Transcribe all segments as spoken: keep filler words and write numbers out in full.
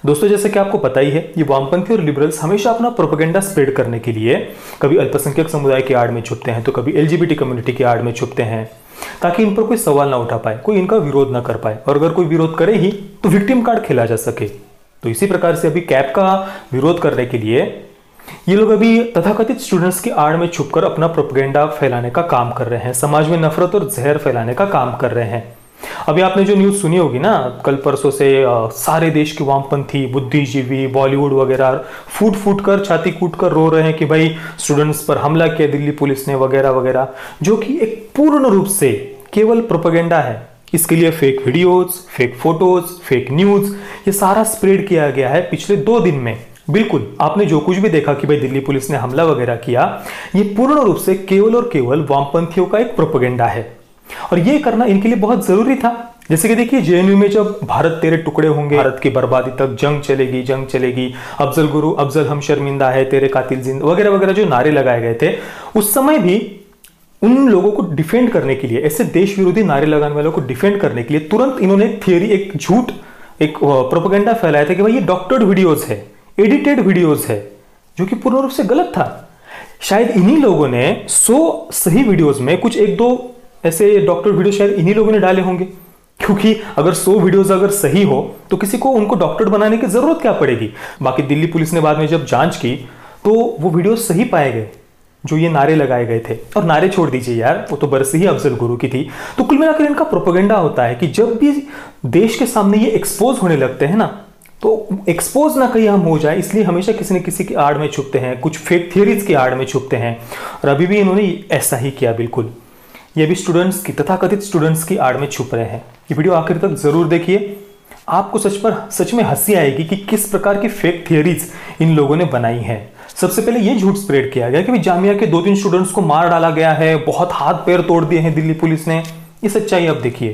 दोस्तों, जैसे कि आपको पता ही है, ये वामपंथी और लिबरल्स हमेशा अपना प्रोपेगेंडा स्प्रेड करने के लिए कभी अल्पसंख्यक समुदाय की आड़ में छुपते हैं तो कभी एलजीबीटी कम्युनिटी की आड़ में छुपते हैं, ताकि इन पर कोई सवाल ना उठा पाए, कोई इनका विरोध ना कर पाए, और अगर कोई विरोध करे ही तो विक्टिम कार्ड खेला जा सके। तो इसी प्रकार से अभी कैप का विरोध करने के लिए ये लोग अभी तथाकथित स्टूडेंट्स की आड़ में छुपकर अपना प्रोपेगेंडा फैलाने का काम कर रहे हैं, समाज में नफरत और जहर फैलाने का काम कर रहे हैं। अभी आपने जो न्यूज़ सुनी होगी ना, कल परसों से आ, सारे देश के वामपंथी, बुद्धिजीवी, बॉलीवुड वगैरह फूट फूट कर, छाती कूट कर रो रहे हैं कि भाई स्टूडेंट्स पर हमला किया दिल्ली पुलिस ने वगैरह वगैरह, जो कि एक पूर्ण रूप से केवल प्रोपेगेंडा है। इसके लिए fake videos, fake photos, fake news, ये सारा स्प्रेड किया गया है पिछले दो दिन में। बिल्कुल, आपने जो कुछ भी देखा कि भाई दिल्ली पुलिस ने हमला वगैरह किया, ये पूर्ण रूप से केवल और केवल वामपंथियों का एक प्रोपेगेंडा है, और ये करना इनके लिए बहुत जरूरी था। जैसे कि देखिए, जेएनयू में जब भारत तेरे टुकड़े होंगे, भारत की बर्बादी तक जंग चलेगी, जंग चलेगी, अफजल गुरु अफजल हम शर्मिंदा है, तेरे कातिल जिंदा वगैरह वगैरह जो नारे लगाए गए थे, उस समय भी उन लोगों को डिफेंड करने के लिए, ऐसे देश विरोधी नारे लगाने वालों को डिफेंड करने के लिए तुरंत इन्होंने एक थियरी, एक झूठ, एक प्रोपेगेंडा फैलाया था कि भाई ये डॉक्टर्ड वीडियोस है, एडिटेड वीडियोस है, जो कि पूर्ण रूप से गलत था। शायद इन्हीं लोगों ने सौ सही वीडियोस में कुछ एक दो ऐसे डॉक्टर वीडियो शायद इन्हीं लोगों ने डाले होंगे, क्योंकि अगर सौ वीडियोस अगर सही हो तो किसी को उनको डॉक्टर बनाने की जरूरत क्या पड़ेगी। बाकी दिल्ली पुलिस ने बाद में जब जांच की तो वो वीडियो सही पाए गए जो ये नारे लगाए गए थे। और नारे छोड़ दीजिए यार, वो तो बरसी ही अफजल गुरु की थी। तो कुल मिलाकर इनका प्रोपेगेंडा होता है कि जब भी देश के सामने ये एक्सपोज होने लगते हैं ना, तो एक्सपोज ना कहीं हम हो जाए, इसलिए हमेशा किसी न किसी की आड़ में छुपते हैं, कुछ फेक थियरीज की आड़ में छुपते हैं, और अभी भी इन्होंने ऐसा ही किया। बिल्कुल, ये भी स्टूडेंट्स की, तथाकथित स्टूडेंट्स की आड़ में छुप रहे हैं। ये वीडियो आखिर तक जरूर देखिए, आपको सच पर सच में हंसी आएगी कि किस प्रकार की फेक थियरीज इन लोगों ने बनाई हैं। सबसे पहले ये झूठ स्प्रेड किया गया कि जामिया के दो तीन स्टूडेंट्स को मार डाला गया है, बहुत हाथ पैर तोड़ दिए हैं दिल्ली पुलिस ने। ये सच्चाई अब देखिए।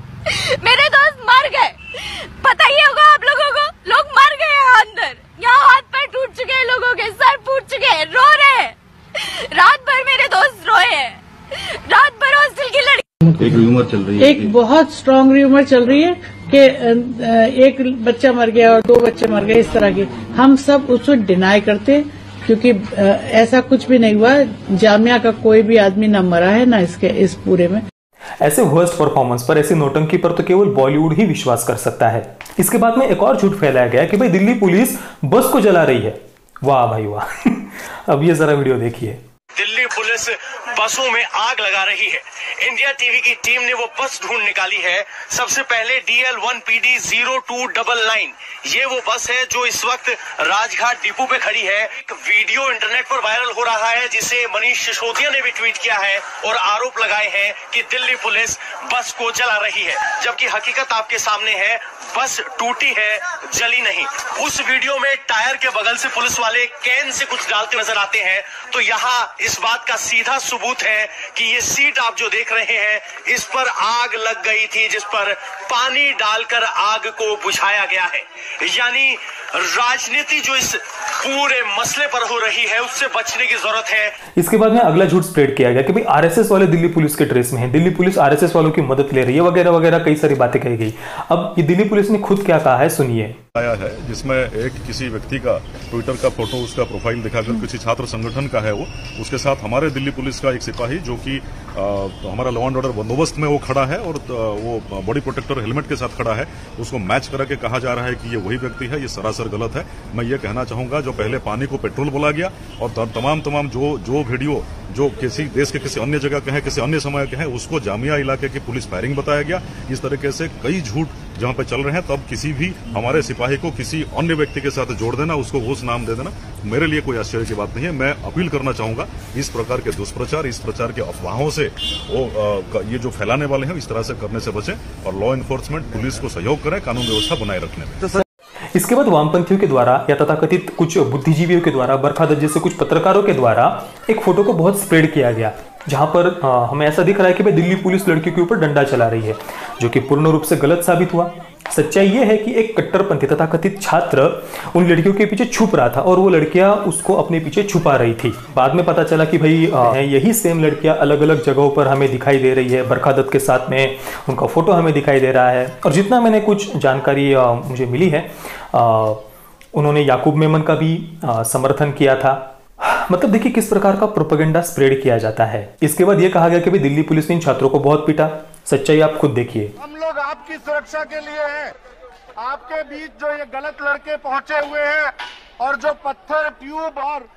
मेरे दोस्त मर गए, पता ही होगा आप लोगों को, लोग मर गए हैं अंदर, यहाँ हाथ पैर टूट चुके हैं, लोगों के सर फूट चुके हैं, रो रहे हैं। रात भर मेरे दोस्त रोए हैं, रात भर हॉस्टल की लड़की। एक रूमर चल रही है, एक बहुत स्ट्रांग रूमर चल रही है कि एक बच्चा मर गया और दो बच्चे मर गए, इस तरह की। हम सब उसको डिनाई करते, क्योंकि ऐसा कुछ भी नहीं हुआ। जामिया का कोई भी आदमी ना मरा है ना इसके इस पूरे में। ऐसे वर्स्ट परफॉर्मेंस पर, ऐसी नौटंकी पर तो केवल बॉलीवुड ही विश्वास कर सकता है। इसके बाद में एक और झूठ फैलाया गया कि भाई दिल्ली पुलिस बस को जला रही है। वाह भाई वाह। अब ये जरा वीडियो देखिए। दिल्ली पुलिस बसों में आग लगा रही है। इंडिया टीवी की टीम ने वो बस ढूंढ निकाली है। सबसे पहले D L one P D zero two double nine, ये वो बस है जो इस वक्त राजघाट डिपो पे खड़ी है। एक वीडियो इंटरनेट पर वायरल हो रहा है जिसे मनीष सिसोदिया ने भी ट्वीट किया है और आरोप लगाए हैं कि दिल्ली पुलिस बस को जला रही है, जबकि हकीकत आपके सामने है, बस टूटी है, जली नहीं। उस वीडियो में टायर के बगल से पुलिस वाले कैन से कुछ डालते नजर आते हैं, तो यहाँ इस बात का सीधा सबूत है कि ये सीट आप जो देख रहे हैं, इस पर आग लग गई थी, जिस पर पानी डालकर आग को बुझाया गया है। यानी राजनीति जो इस पूरे मसले पर हो रही है, उससे बचने की जरूरत है। इसके बाद में अगला झूठ स्प्रेड किया गया कि भाई आरएसएस वाले दिल्ली पुलिस के ड्रेस में हैं, दिल्ली पुलिस आरएसएस वालों की मदद ले रही है वगैरह वगैरह, कई सारी बातें कही गई। अब ये दिल्ली पुलिस ने खुद क्या कहा है, सुनिए। आया है जिसमें एक किसी व्यक्ति का ट्विटर का फोटो, उसका प्रोफाइल दिखाकर किसी छात्र संगठन का है वो, उसके साथ हमारे दिल्ली पुलिस का एक सिपाही जो कि हमारा लॉ एंड ऑर्डर बंदोबस्त में वो खड़ा है और वो बॉडी प्रोटेक्टर हेलमेट के साथ खड़ा है, उसको मैच करा के कहा जा रहा है कि ये वही व्यक्ति है। ये सरासर गलत है। मैं ये कहना चाहूंगा, जो पहले पानी को पेट्रोल बोला गया और तमाम तमाम जो जो वीडियो जो किसी देश के किसी अन्य जगह के हैं, किसी अन्य समय के हैं, उसको जामिया इलाके की पुलिस फायरिंग बताया गया। इस तरीके से कई झूठ जहां पे चल रहे हैं, तब किसी भी हमारे सिपाही को किसी अन्य व्यक्ति के साथ जोड़ देना, उसको घूस नाम दे देना, मेरे लिए कोई आश्चर्य की बात नहीं है। मैं अपील करना चाहूंगा, इस प्रकार के दुष्प्रचार, इस प्रकार के अफवाहों से वो आ, ये जो फैलाने वाले हैं, इस तरह से करने से बचें और लॉ एनफोर्समेंट पुलिस को सहयोग करें कानून व्यवस्था बनाए रखने में। इसके बाद वामपंथियों के द्वारा या तथाकथित कुछ बुद्धिजीवियों के द्वारा, बरखा दत्त जैसे कुछ पत्रकारों के द्वारा एक फोटो को बहुत स्प्रेड किया गया, जहां पर आ, हमें ऐसा दिख रहा है कि भाई दिल्ली पुलिस लड़की के ऊपर डंडा चला रही है, जो कि पूर्ण रूप से गलत साबित हुआ। सच्चाई ये है कि एक कट्टरपंथी तथा कथित छात्र उन लड़कियों के पीछे छुप रहा था और वो लड़कियां उसको अपने पीछे छुपा रही थी। बाद में पता चला कि भाई यही सेम लड़कियां अलग अलग जगहों पर हमें दिखाई दे रही है, बरखा दत्त के साथ में उनका फोटो हमें दिखाई दे रहा है। और जितना मैंने कुछ जानकारी मुझे मिली है, उन्होंने याकूब मेमन का भी समर्थन किया था। मतलब देखिए किस प्रकार का प्रोपेगेंडा स्प्रेड किया जाता है। इसके बाद ये कहा गया कि दिल्ली पुलिस ने इन छात्रों को बहुत पीटा। सच्चाई आप खुद देखिए। हम लोग आपकी सुरक्षा के लिए हैं। आपके बीच जो ये गलत लड़के पहुंचे हुए हैं और जो पत्थर, ट्यूब और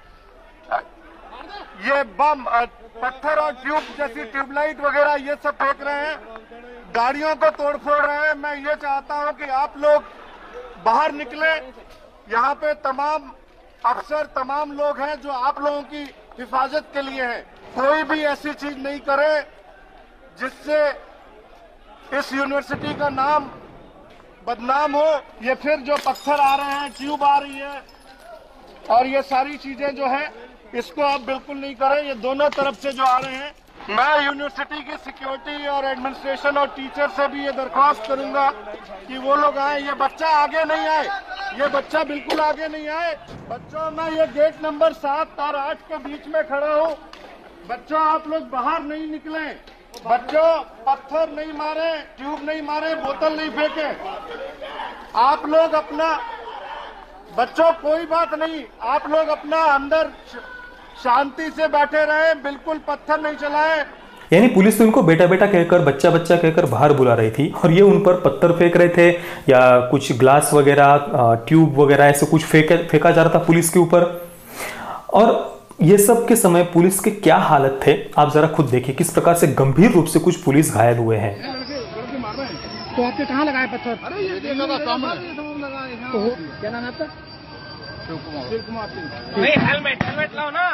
ये बम, पत्थर और ट्यूब जैसी ट्यूबलाइट वगैरह ये सब फेंक रहे हैं, गाड़ियों को तोड़फोड़ रहे हैं, मैं ये चाहता हूं कि आप लोग बाहर निकले। यहाँ पे तमाम अफसर, तमाम लोग हैं जो आप लोगों की हिफाजत के लिए हैं। कोई भी ऐसी चीज नहीं करे जिससे इस यूनिवर्सिटी का नाम बदनाम हो। ये फिर जो पत्थर आ रहे हैं, ट्यूब आ रही है और ये सारी चीजें जो है, इसको आप बिल्कुल नहीं करें। ये दोनों तरफ से जो आ रहे हैं, मैं यूनिवर्सिटी की सिक्योरिटी और एडमिनिस्ट्रेशन और टीचर से भी ये दरख्वास्त करूंगा कि वो लोग आए। ये बच्चा आगे नहीं आए, ये बच्चा बिल्कुल आगे नहीं आए। बच्चों, मैं ये गेट नंबर सात और आठ के बीच में खड़ा हूँ। बच्चों, आप लोग बाहर नहीं निकले। बच्चों, पत्थर नहीं मारे, ट्यूब नहीं मारे, बोतल नहीं फेंके। आप लोग अपना, बच्चों कोई बात नहीं, आप लोग अपना अंदर शांति से बैठे रहे, बिल्कुल पत्थर नहीं चलाए। यानी पुलिस तो उनको बेटा बेटा कहकर, बच्चा बच्चा कहकर बाहर बुला रही थी और ये उन पर पत्थर फेंक रहे थे या कुछ ग्लास वगैरह, ट्यूब वगैरह ऐसे कुछ फेंक फेंका जा रहा था पुलिस के ऊपर। और ये सब के समय पुलिस के क्या हालत थे आप जरा खुद देखिए, किस प्रकार से गंभीर रूप से कुछ पुलिस घायल हुए हैं। तो आपके कहाँ लगाए पत्थर? अरे ये देखा था सामने। तो क्या नाम है आपका? शिव कुमार सिंह। नहीं, हेलमेट हेलमेट लाओ ना।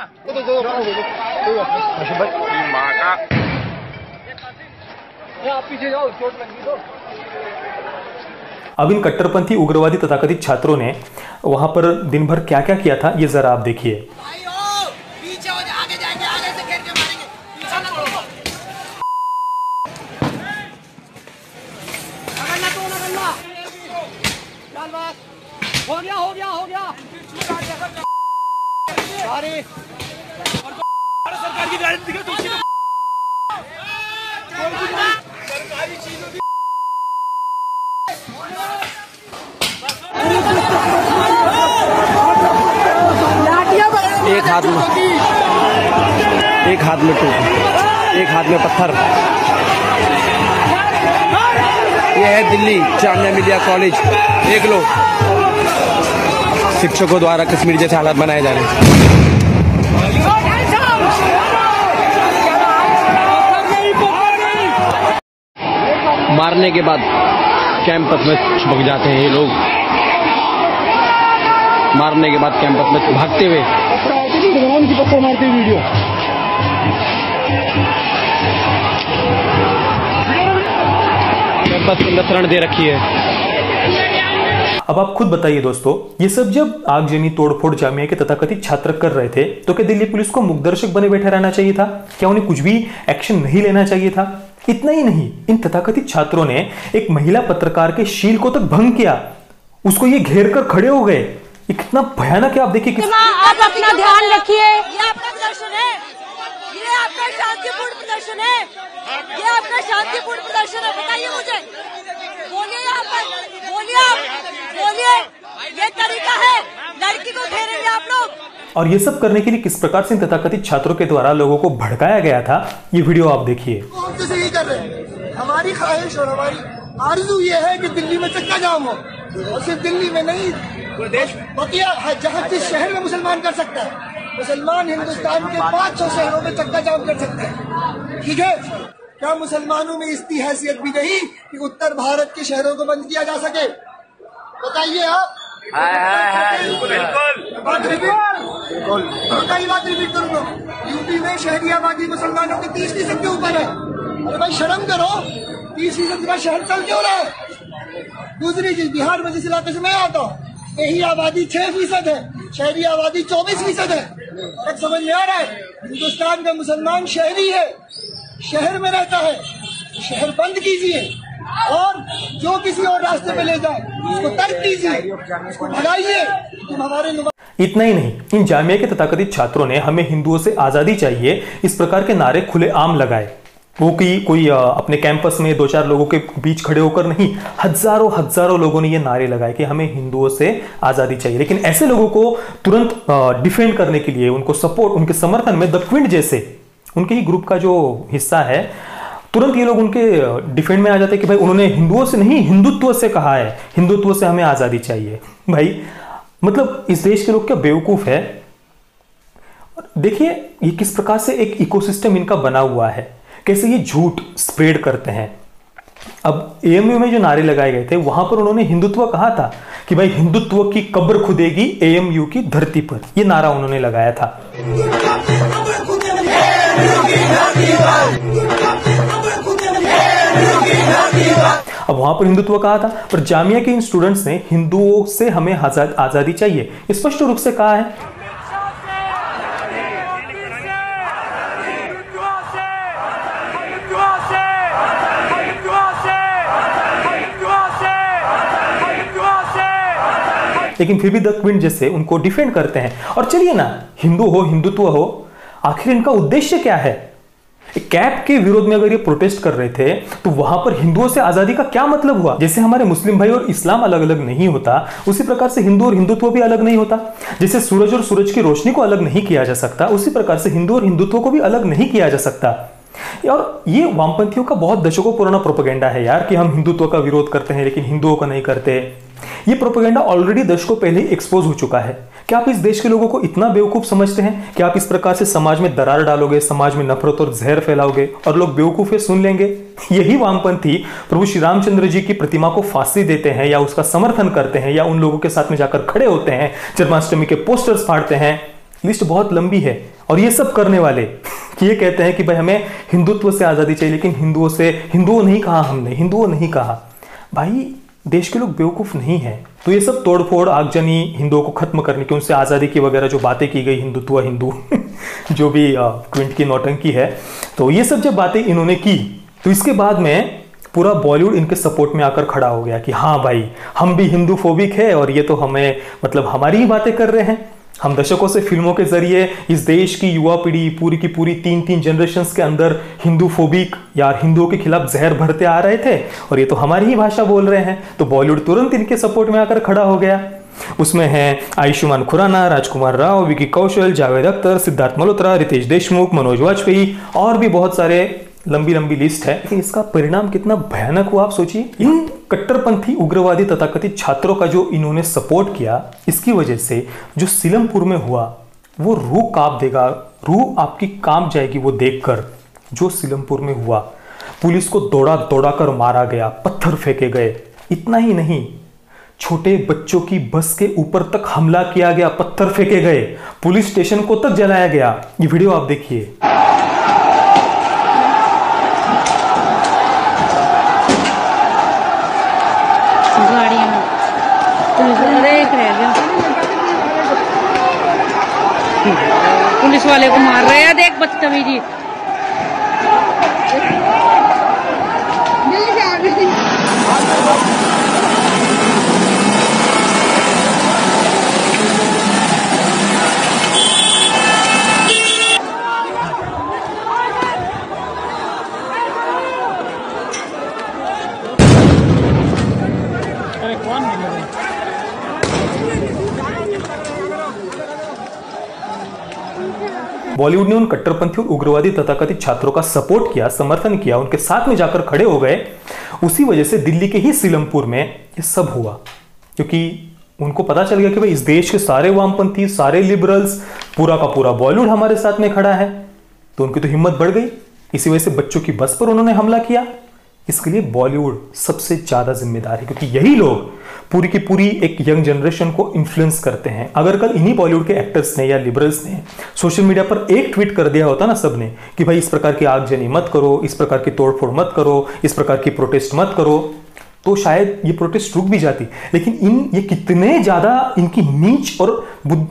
माँ का आप पीछे जाओ, चोट लगी तो। अब इन कट्टरपंथी उग्रवादी तथाकथित छात्रों ने वहां पर दिन भर क्या क्या किया था ये जरा आप देखिए। हो गया हो गया हो गया सारे सरकार की गाड़ी दिखे तो सरकारी चीजों की एक हाथ में एक हाथ में टूट, एक हाथ में पत्थर। यह है दिल्ली जामिया मिलिया कॉलेज। देख लो शिक्षकों द्वारा कश्मीर जैसे हालात बनाए जा रहे हैं। मारने के बाद कैंपस में छुपक जाते हैं ये लोग। मारने के बाद कैंपस में भागते हुए मारते वीडियो। कैंपस के अंदर शरण दे रखी है। अब आप खुद बताइए दोस्तों, ये सब जब आगजनी तोड़फोड़ जामिया के तथाकथित छात्र कर रहे थे तो क्या दिल्ली पुलिस को मुखदर्शक बने बैठे रहना चाहिए था? क्या उन्हें कुछ भी एक्शन नहीं लेना चाहिए था? इतना ही नहीं, इन तथाकथित छात्रों ने एक महिला पत्रकार के शील को तक भंग किया, उसको ये घेर कर खड़े हो गए। कितना भयानक है, आप देखिए। आप अपना ध्यान रखिए, ये आपका प्रदर्शन है, ये आपका शांतिपूर्ण प्रदर्शन है, ये आपका शांतिपूर्ण प्रदर्शन है। बताइए मुझे, बोलिए यहाँ पर, बोलिए आप, बोलिए। ये तरीका है, लड़की को घेरेंगे आप लोग। और ये सब करने के लिए किस प्रकार से तथाकथित छात्रों के द्वारा लोगों को भड़काया गया था, ये वीडियो आप देखिए। हम तो यही कर रहे हैं। हमारी ख्वाहिश और हमारी आरज़ू ये है कि दिल्ली में चक्का जाम हो, और सिर्फ दिल्ली में नहीं, बकिया जहाँ जिस शहर में मुसलमान कर सकता है, मुसलमान हिंदुस्तान के पाँच सौ शहरों में चक्का जाम कर सकते हैं। ठीक है, क्या मुसलमानों में इसकी हैसियत भी नहीं कि उत्तर भारत के शहरों को बंद किया जा सके? बताइए आप। बात रिपीट बात रिपीट करूंगा। यूपी में शहरी आबादी मुसलमानों के तीस फीसद के ऊपर है। अरे भाई शर्म करो, तीस फीसद का शहर चल क्यों रहा है? दूसरी चीज, बिहार में जिस इलाके से मैं आता हूँ, यही आबादी छह फीसद है, शहरी आबादी चौबीस फीसद है। तक समझ में आ रहा है? हिंदुस्तान का मुसलमान शहरी है, शहर में रहता है। शहर बंद कीजिए, और जो किसी और रास्ते पे ले जाए उसको तर्क कीजिए, उसको भगाइए। तुम हमारे इतना ही नहीं, इन जामिया के तथाकथित छात्रों ने हमें हिंदुओं से आजादी चाहिए इस प्रकार के नारे खुलेआम लगाए। वो कि कोई अपने कैंपस में दो चार लोगों के बीच खड़े होकर नहीं, हजारों हजारों लोगों ने ये नारे लगाए कि हमें हिंदुओं से आजादी चाहिए। लेकिन ऐसे लोगों को तुरंत डिफेंड करने के लिए, उनको सपोर्ट, उनके समर्थन में द क्विंट जैसे उनके ही ग्रुप का जो हिस्सा है, तुरंत ये लोग उनके डिफेंड में आ जाते हैं कि भाई उन्होंने हिंदुओं से नहीं हिंदुत्व से कहा है, हिंदुत्व से हमें आजादी चाहिए। भाई मतलब इस देश के लोग क्या बेवकूफ है। देखिए ये किस प्रकार से एक इकोसिस्टम इनका बना हुआ है, कैसे ये झूठ स्प्रेड करते हैं। अब एएमयू में जो नारे लगाए गए थे वहां पर उन्होंने हिंदुत्व कहा था कि भाई हिंदुत्व की कब्र खुदेगी एएमयू की धरती पर, ये नारा उन्होंने लगाया था। अब वहां पर हिंदुत्व कहा था, पर जामिया के इन स्टूडेंट्स ने हिंदुओं से हमें आजादी चाहिए स्पष्ट रूप से कहा है। लेकिन फिर भी द क्विंट जैसे उनको डिफेंड करते हैं। और चलिए ना, हिंदू हो हिंदुत्व हो, आखिर इनका उद्देश्य क्या है? कैप के विरोध में अगर ये प्रोटेस्ट कर रहे थे तो वहां पर हिंदुओं से आजादी का क्या मतलब हुआ? जैसे हमारे मुस्लिम भाई और इस्लाम अलग अलग नहीं होता, उसी प्रकार से हिंदू और हिंदुत्व भी अलग नहीं होता। जैसे सूरज और सूरज की रोशनी को अलग नहीं किया जा सकता, उसी प्रकार से हिंदू और हिंदुत्व को भी अलग नहीं किया जा सकता। और ये वामपंथियों का बहुत दशकों पुराना प्रोपेगेंडा है यार, कि हम हिंदुत्व का विरोध करते हैं लेकिन हिंदुओं का नहीं करते। ये प्रोपेगेंडा ऑलरेडी दशकों पहले एक्सपोज हो चुका है। क्या आप इस देश के लोगों को इतना बेवकूफ समझते हैं कि आप इस प्रकार से समाज में दरार डालोगे, समाज में नफरत और जहर फैलाओगे और लोग बेवकूफ है सुन लेंगे? यही वामपंथी प्रभु श्री रामचंद्र जी की प्रतिमा को फांसी देते हैं या उसका समर्थन करते हैं या उन लोगों के साथ में जाकर खड़े होते हैं, जन्माष्टमी के पोस्टर्स फाड़ते हैं। लिस्ट बहुत लंबी है। और ये सब करने वाले ये कहते हैं कि भाई हमें हिंदुत्व से आजादी चाहिए, लेकिन हिंदुओं से, हिंदुओं नहीं कहा हमने, हिंदुओं नहीं कहा। भाई देश के लोग बेवकूफ नहीं है। तो ये सब तोड़फोड़, आगजनी, हिंदुओं को खत्म करने की, उनसे आजादी की वगैरह जो बातें की गई, हिंदुत्व हिंदू जो भी क्विंट की नौटंकी है, तो ये सब जब बातें इन्होंने की तो इसके बाद में पूरा बॉलीवुड इनके सपोर्ट में आकर खड़ा हो गया कि हाँ भाई हम भी हिंदू फोबिक है और ये तो हमें मतलब हमारी ही बातें कर रहे हैं। हम दशकों से फिल्मों के जरिए इस देश की युवा पीढ़ी पूरी की पूरी तीन तीन जनरेशंस के अंदर हिंदू फोबिक या हिंदुओं के खिलाफ जहर भरते आ रहे थे और ये तो हमारी ही भाषा बोल रहे हैं। तो बॉलीवुड तुरंत इनके सपोर्ट में आकर खड़ा हो गया। उसमें हैं आयुष्मान खुराना, राजकुमार राव, विकी कौशल, जावेद अख्तर, सिद्धार्थ मल्होत्रा, रितेश देशमुख, मनोज वाजपेयी और भी बहुत सारे, लंबी लंबी लिस्ट है। लेकिन इसका परिणाम कितना भयानक हुआ आप सोचिए। इन कट्टरपंथी उग्रवादी तथाकथित छात्रों का जो इन्होंने सपोर्ट किया, इसकी वजह से जो सीलमपुर में हुआ वो रूह कांप देगा, रूह आपकी कांप जाएगी वो देखकर। जो सीलमपुर में हुआ, पुलिस को दौड़ा दौड़ा कर मारा गया, पत्थर फेंके गए। इतना ही नहीं, छोटे बच्चों की बस के ऊपर तक हमला किया गया, पत्थर फेंके गए, पुलिस स्टेशन को तक जलाया गया। ये वीडियो आप देखिए। पुलिस वाले को मार रहे हैं, देख बदतमीजी। बॉलीवुड ने उन कट्टरपंथी और उग्रवादी तथाकथित छात्रों का सपोर्ट किया, समर्थन किया, उनके साथ में जाकर खड़े हो गए। उसी वजह से दिल्ली के ही सीलमपुर में ये सब हुआ, क्योंकि उनको पता चल गया कि भाई इस देश के सारे वामपंथी, सारे लिबरल्स, पूरा का पूरा बॉलीवुड हमारे साथ में खड़ा है। तो उनकी तो हिम्मत बढ़ गई। इसी वजह से बच्चों की बस पर उन्होंने हमला किया। इसके लिए बॉलीवुड सबसे ज्यादा जिम्मेदार है, क्योंकि यही लोग पूरी की पूरी एक यंग जनरेशन को इन्फ्लुएंस करते हैं। अगर कल इन्हीं बॉलीवुड के एक्टर्स ने या लिबरल्स ने सोशल मीडिया पर एक ट्वीट कर दिया होता ना सबने कि भाई इस प्रकार की आगजनी मत करो, इस प्रकार की तोड़फोड़ मत करो, इस प्रकार की प्रोटेस्ट मत करो, तो शायद ये प्रोटेस्ट रुक भी जाती। लेकिन इन ये कितने ज्यादा इनकी नीच और बुद्ध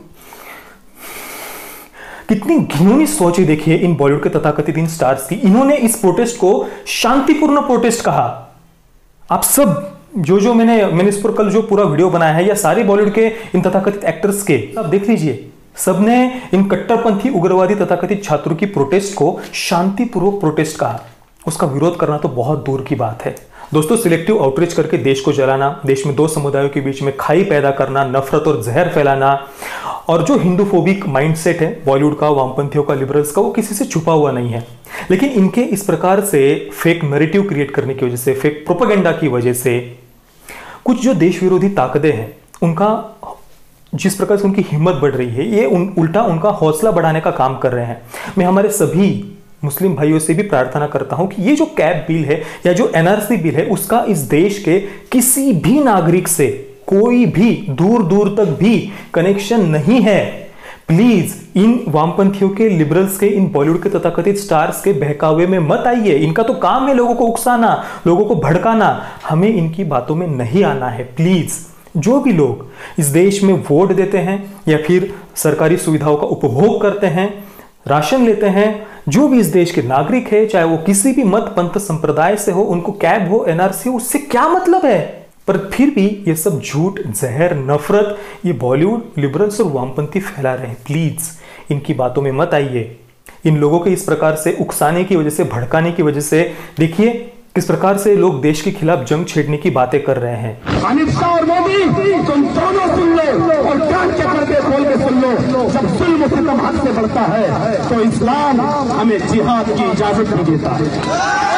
कितनी घिनौनी सोच है देखिए इन बॉलीवुड के तथाकथित इन स्टार्स की। इन्होंने इस प्रोटेस्ट को शांतिपूर्ण प्रोटेस्ट कहा। आप सब जो जो मैंने मैंने इस पर कल जो पूरा वीडियो बनाया है या सारे बॉलीवुड के इन तथाकथित एक्टर्स के आप देख लीजिए, सबने इन कट्टरपंथी उग्रवादी तथाकथित छात्रों की प्रोटेस्ट को शांतिपूर्वक प्रोटेस्ट कहा। उसका विरोध करना तो बहुत दूर की बात है। दोस्तों, सिलेक्टिव आउटरीच करके देश को जलाना, देश में दो समुदायों के बीच में खाई पैदा करना, नफरत और जहर फैलाना, और जो हिंदूफोबिक माइंडसेट है बॉलीवुड का, वामपंथियों का, लिबरल्स का, वो किसी से छुपा हुआ नहीं है। लेकिन इनके इस प्रकार से फेक नैरेटिव क्रिएट करने की वजह से, फेक प्रोपेगेंडा की वजह से कुछ जो देश विरोधी ताकतें हैं, उनका जिस प्रकार से उनकी हिम्मत बढ़ रही है, ये उन, उल्टा उनका हौसला बढ़ाने का काम कर रहे हैं। मैं हमारे सभी मुस्लिम भाइयों से भी प्रार्थना करता हूं कि ये जो कैब बिल है या जो एनआरसी बिल है, उसका इस देश के किसी भी नागरिक से कोई भी दूर दूर तक भी कनेक्शन नहीं है। प्लीज इन वामपंथियों के, लिबरल्स के, इन बॉलीवुड के तथाकथित स्टार्स के बहकावे में मत आइए। इनका तो काम है लोगों को उकसाना, लोगों को भड़काना। हमें इनकी बातों में नहीं आना है। प्लीज, जो भी लोग इस देश में वोट देते हैं या फिर सरकारी सुविधाओं का उपभोग करते हैं, राशन लेते हैं, जो भी इस देश के नागरिक है, चाहे वो किसी भी मत पंथ संप्रदाय से हो, उनको कैब हो, एनआरसी हो, उससे क्या मतलब है? पर फिर भी ये सब झूठ, जहर, नफरत ये बॉलीवुड, लिबरल्स और वामपंथी फैला रहे हैं। प्लीज इनकी बातों में मत आइए। इन लोगों के इस प्रकार से उकसाने की वजह से, भड़काने की वजह से देखिए किस प्रकार से लोग देश के खिलाफ जंग छेड़ने की बातें कर रहे हैं। अमित शाह और मोदी, तुम दोनों सुन लो और कान के पर्दे खोल के सुन लो। जब जुल्म सितम हद से बढ़ता है तो इस्लाम हमें जिहाद की इजाजत नहीं देता है।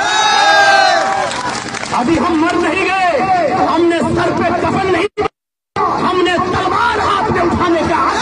अभी हम मर नहीं गए, हमने सर पे कफन नहीं, हमने तलवार हाथ में उठाने का